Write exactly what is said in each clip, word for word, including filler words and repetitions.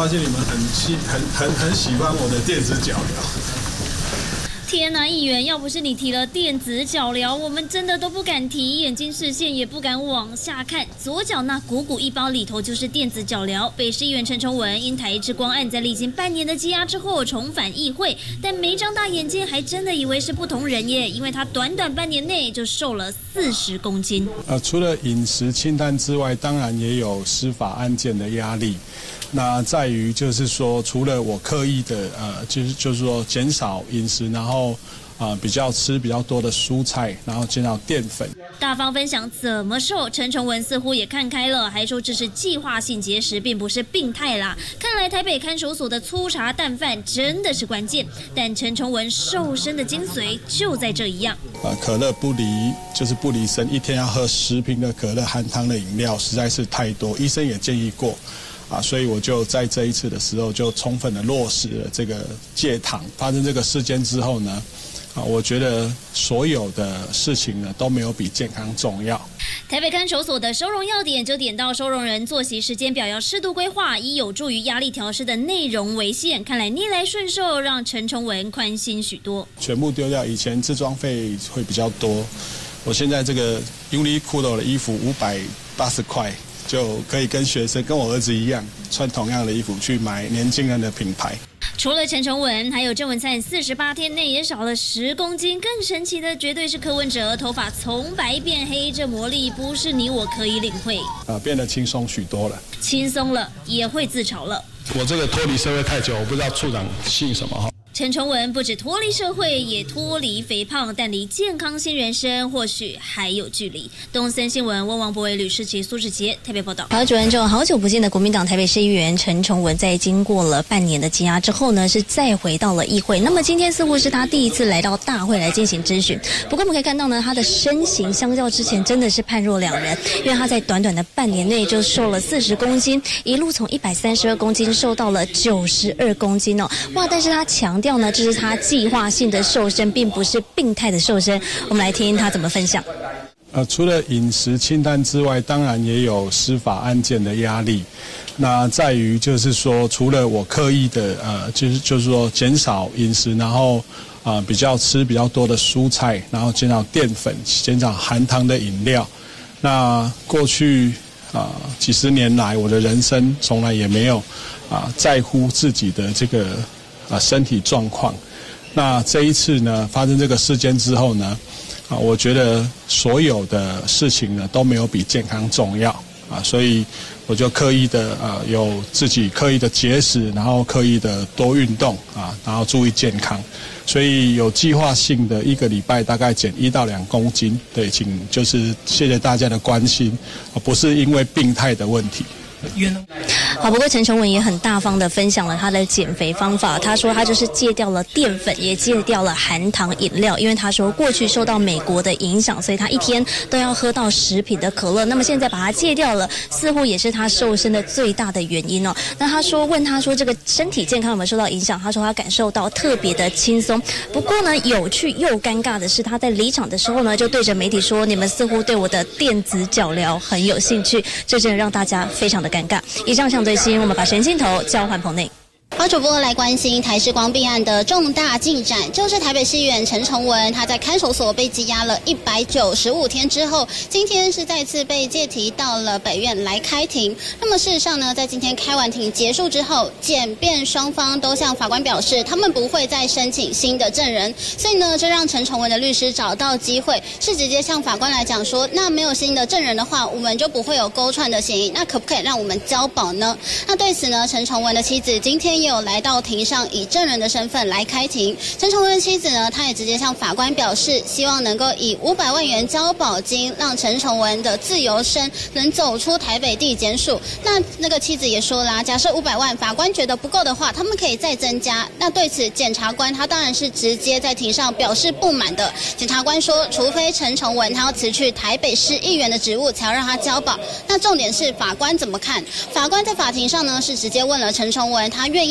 发现你们很喜很很很喜欢我的电子脚镣。 天哪，议员，要不是你提了电子脚镣，我们真的都不敢提，眼睛视线也不敢往下看。左脚那鼓鼓一包里头就是电子脚镣。北市议员陈崇文因台之光案在历经半年的羁押之后重返议会，但没张大眼睛，还真的以为是不同人耶，因为他短短半年内就瘦了四十公斤。 呃，除了饮食清淡之外，当然也有司法案件的压力。那在于就是说，除了我刻意的呃，就是就是说减少饮食，然后啊、呃、比较吃比较多的蔬菜，然后减少淀粉。 大方分享怎么瘦，陈崇文似乎也看开了，还说这是计划性节食，并不是病态啦。看来台北看守所的粗茶淡饭真的是关键，但陈崇文瘦身的精髓就在这一样。 呃，可乐不离就是不离身，一天要喝十瓶的可乐，含糖的饮料实在是太多，医生也建议过。啊，所以我就在这一次的时候就充分的落实了这个戒糖。发生这个事件之后呢，啊，我觉得所有的事情呢都没有比健康重要。 台北看守所的收容要点就点到收容人作息时间表要适度规划，以有助于压力调试的内容为限。看来逆来顺受，让陈崇文宽心许多。 全部丢掉，以前自装费会比较多，我现在这个 Uniqlo 的衣服五百八十块。就可以跟学生跟我儿子一样穿同样的衣服去买年轻人的品牌。 除了陈崇文，还有郑文灿，四十八天内也少了十公斤。更神奇的，绝对是柯文哲，头发从白变黑，这魔力不是你我可以领会。 啊，变得轻松许多了， 轻松了，也会自嘲了。 我这个脱离社会太久，我不知道处长姓什么哈。 陈崇文不止脱离社会，也脱离肥胖，但离健康新人生或许还有距离。东森新闻，温王博伟、吕世奇、苏志杰台北报道。好，主任，就好久不见的国民党台北市议员陈崇文，在经过了半年的羁押之后呢，是再回到了议会。那么今天似乎是他第一次来到大会来进行质询。不过我们可以看到呢，他的身形相较之前真的是判若两人，因为他在短短的半年内就瘦了四十公斤，一路从一百三十二公斤瘦到了九十二公斤哦，哇！但是他强调呢，这是他计划性的瘦身，并不是病态的瘦身。我们来听听他怎么分享。 呃，除了饮食清淡之外，当然也有司法案件的压力。那在于就是说，除了我刻意的呃，就是就是说减少饮食，然后啊、呃、比较吃比较多的蔬菜，然后减少淀粉，减少含糖的饮料。那过去啊、呃、几十年来，我的人生从来也没有啊、呃、在乎自己的这个。啊，身体状况。那这一次呢，发生这个事件之后呢，啊，我觉得所有的事情呢都没有比健康重要啊，所以我就刻意的啊，有自己刻意的节食，然后刻意的多运动啊，然后注意健康，所以有计划性的一个礼拜大概减一到两公斤。对，请就是谢谢大家的关心，啊，不是因为病态的问题。 好，不过陈崇文也很大方的分享了他的减肥方法。他说他就是戒掉了淀粉，也戒掉了含糖饮料，因为他说过去受到美国的影响，所以他一天都要喝到十瓶的可乐。那么现在把它戒掉了，似乎也是他瘦身的最大的原因哦。那他说问他说这个身体健康有没有受到影响？他说他感受到特别的轻松。不过呢，有趣又尴尬的是，他在离场的时候呢，就对着媒体说：“你们似乎对我的电子脚镣很有兴趣。”这真的让大家非常的尴尬。以上向最新，我们把神镜头交换棚内。好，主播来关心台视光弊案的重大进展，就是台北市议员陈崇文，他在看守所被羁押了一百九十五天之后，今天是再次被借提到了北院来开庭。那么事实上呢，在今天开完庭结束之后，检辩双方都向法官表示，他们不会再申请新的证人，所以呢，这让陈崇文的律师找到机会，是直接向法官来讲说，那没有新的证人的话，我们就不会有勾串的嫌疑，那可不可以让我们交保呢？那对此呢，陈崇文的妻子今天也有来到庭上以证人的身份来开庭。陈崇文的妻子呢，她也直接向法官表示，希望能够以五百万元交保金，让陈崇文的自由身能走出台北地检署。那那个妻子也说啦，假设五百万法官觉得不够的话，他们可以再增加。那对此检察官他当然是直接在庭上表示不满的。检察官说，除非陈崇文他要辞去台北市议员的职务，才要让他交保。那重点是法官怎么看？法官在法庭上呢是直接问了陈崇文，他愿意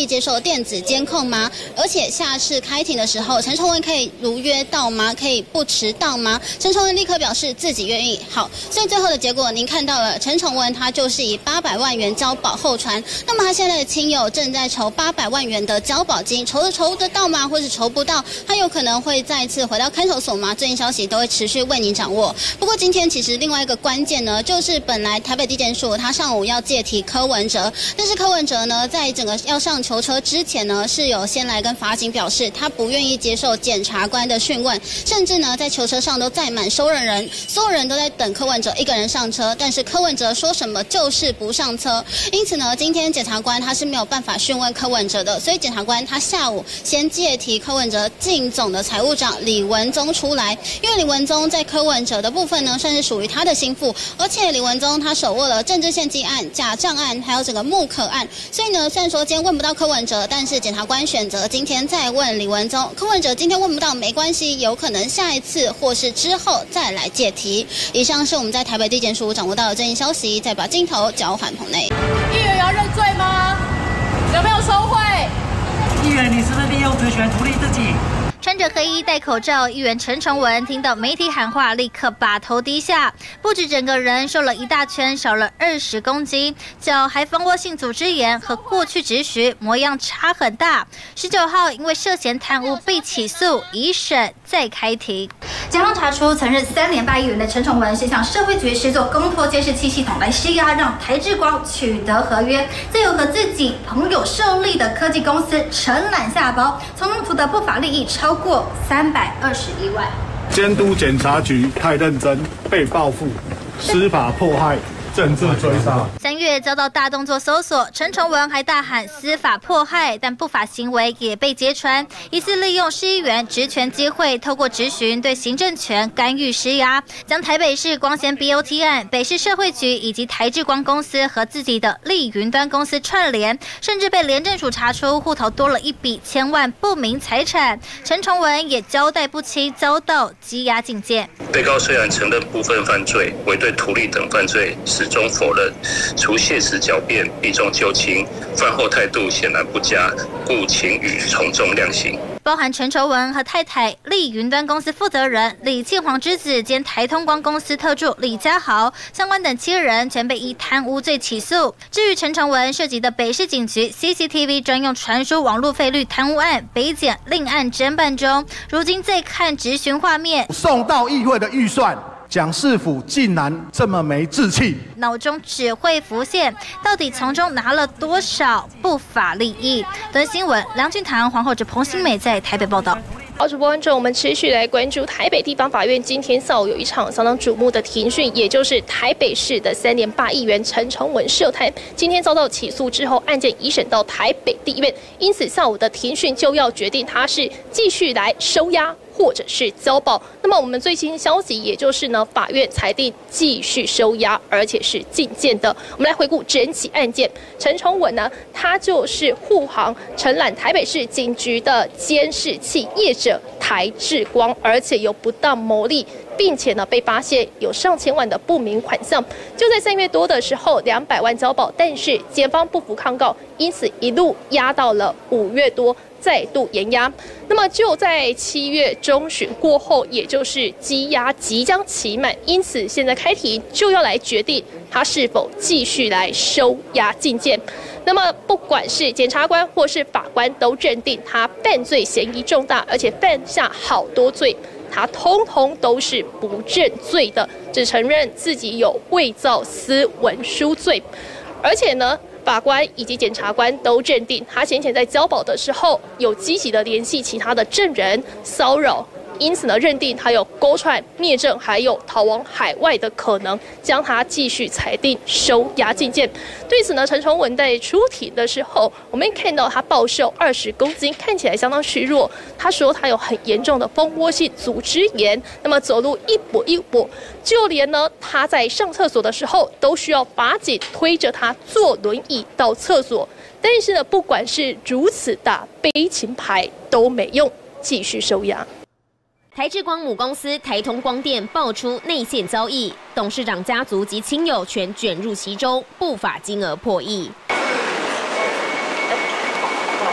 意接受电子监控吗？而且下次开庭的时候，陈崇文可以如约到吗？可以不迟到吗？陈崇文立刻表示自己愿意。好，所以最后的结果您看到了，陈崇文他就是以八百万元交保候传。那么他现在的亲友正在筹八百万元的交保金，筹得筹得到吗？或是筹不到，他有可能会再一次回到看守所吗？最新消息都会持续为您掌握。不过今天其实另外一个关键呢，就是本来台北地检署他上午要借提柯文哲，但是柯文哲呢，在整个要上囚车之前呢，是有先来跟法警表示他不愿意接受检察官的讯问，甚至呢在囚车上都载满收人人，所有人都在等柯文哲一个人上车，但是柯文哲说什么就是不上车。因此呢，今天检察官他是没有办法讯问柯文哲的，所以检察官他下午先借提柯文哲进总的财务长李文宗出来，因为李文宗在柯文哲的部分呢，算是属于他的心腹，而且李文宗他手握了政治献金案、假账案，还有整个木可案，所以呢，虽然说今天问不到柯文哲，但是检察官选择今天再问李文宗。柯文哲今天问不到没关系，有可能下一次或是之后再来借提。以上是我们在台北地检署掌握到的最新消息，再把镜头交还棚内。 议员要认罪吗？有没有收贿？ 议员，你是不是利用职权图利自己？ 穿着黑衣戴口罩，议员陈崇文听到媒体喊话，立刻把头低下，不止整个人瘦了一大圈，少了二十公斤，脚还蜂窝性组织炎，和过去质询模样差很大。十九号因为涉嫌贪污被起诉，一审再开庭。检方查出曾任三连霸议员的陈崇文是向社会局施作公托监视器系统来施压，让台智光取得合约，再由和自己朋友受利的科技公司承揽下包，从中图得不法利益超过三百二十一万。 监督检察局太认真，被报复，司法迫害。政治追杀。 三月遭到大动作搜索，陈崇文还大喊司法迫害，但不法行为也被揭穿，疑似利用市议员职权机会，透过质询对行政权干预施压，将台北市光纤 B O T 案、北市社会局以及台智光公司和自己的立云端公司串联，甚至被廉政署查出户头多了一笔千万不明财产。陈崇文也交代不清，遭到羁押禁见。 被告虽然承认部分犯罪，唯对图利等犯罪始终否认，除谢词狡辩，避重就轻，犯后态度显然不佳，故请予从重量刑。 包含陈崇文和太太立云端公司负责人李庆煌之子兼台通光公司特助李家豪相关等七人全被依贪污罪起诉。至于陈崇文涉及的北市警局 C C T V 专用传输网络费率贪污案，北检另案侦办中，如今再看质询画面， 送到议会的预算。蒋市府竟然这么没志气， 脑中只会浮现到底从中拿了多少不法利益。端新闻梁俊堂、皇后者彭新美在台北报道。 好，主播观众，我们持续来关注台北地方法院今天下午有一场相当瞩目的庭讯，也就是台北市的三连霸议员陈崇文涉贪，今天遭到起诉之后，案件移审到台北地院，因此下午的庭讯就要决定他是继续来收押，或者是交保。那么我们最新消息，也就是呢，法院裁定继续收押，而且是禁见的。我们来回顾整起案件，陈崇文呢，他就是护航承揽台北市警局的监视器业者台智光，而且有不当牟利，并且呢被发现有上千万的不明款项。就在三月多的时候，两百万交保，但是检方不服抗告，因此一路压到了五月多。再度延押，那么就在七月中旬过后，也就是羁押即将期满，因此现在开庭就要来决定他是否继续来收押禁见。那么不管是检察官或是法官都认定他犯罪嫌疑重大，而且犯下好多罪，他通通都是不认罪的，只承认自己有伪造私文书罪，而且呢。法官以及检察官都认定，他先前在交保的时候有积极的联系其他的证人骚扰，因此呢，认定他有勾串、灭证，还有逃往海外的可能，将他继续裁定收押禁见。对此呢，陈崇文在出庭的时候，我们看到他暴瘦二十公斤，看起来相当虚弱。他说他有很严重的蜂窝性组织炎，那么走路一跛一跛，就连呢他在上厕所的时候都需要法警推着他坐轮椅到厕所。但是呢，不管是如此打悲情牌都没用，继续收押。 台智光母公司台通光电爆出内线交易，董事长家族及亲友全卷入其中，不法金额破亿。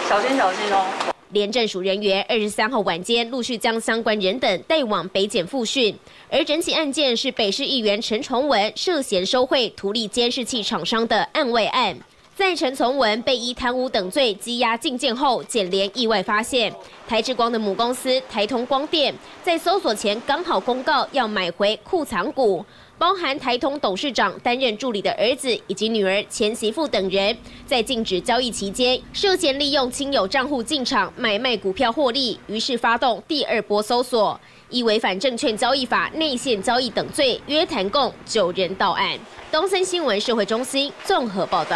小心小心哦。 廉政署人员二十三号晚间陆续将相关人等带往北检复讯，而整起案件是北市议员陈崇文涉嫌收贿图利监视器厂商的案外案。在陈从文被依贪污等罪羁押禁见后，检联意外发现，台之光的母公司台通光电在搜索前刚好公告要买回库藏股，包含台通董事长担任助理的儿子以及女儿、前媳妇等人，在禁止交易期间，涉嫌利用亲友账户进场买卖股票获利，于是发动第二波搜索，依违反证券交易法内线交易等罪，约谈共九人到案。东森新闻社会中心综合报道。